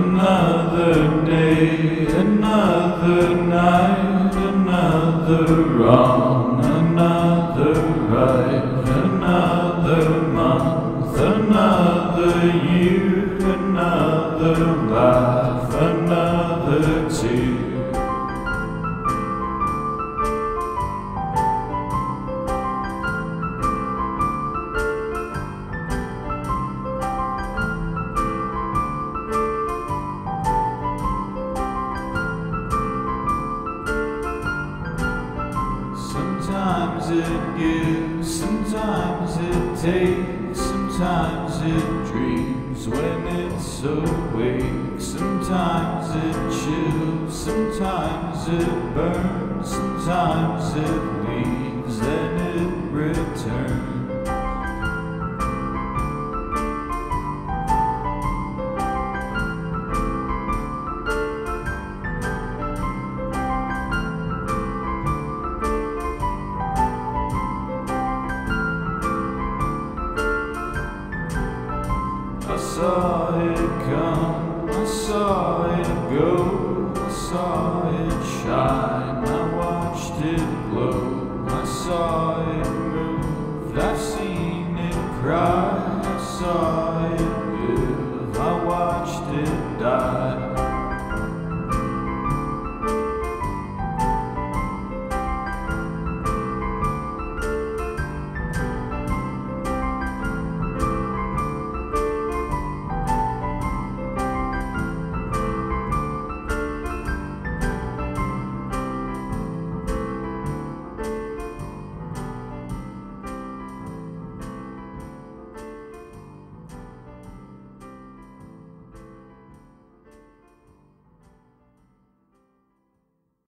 Another day, another night, another wrong, another right, another month, another year, another life, another tear. Sometimes it gives, sometimes it takes, sometimes it dreams when it's awake. Sometimes it chills, sometimes it burns, sometimes it leaves, then it returns. I saw it come, I saw it go, I saw it shine, I watched it glow. I saw it move, I've seen it cry, I saw it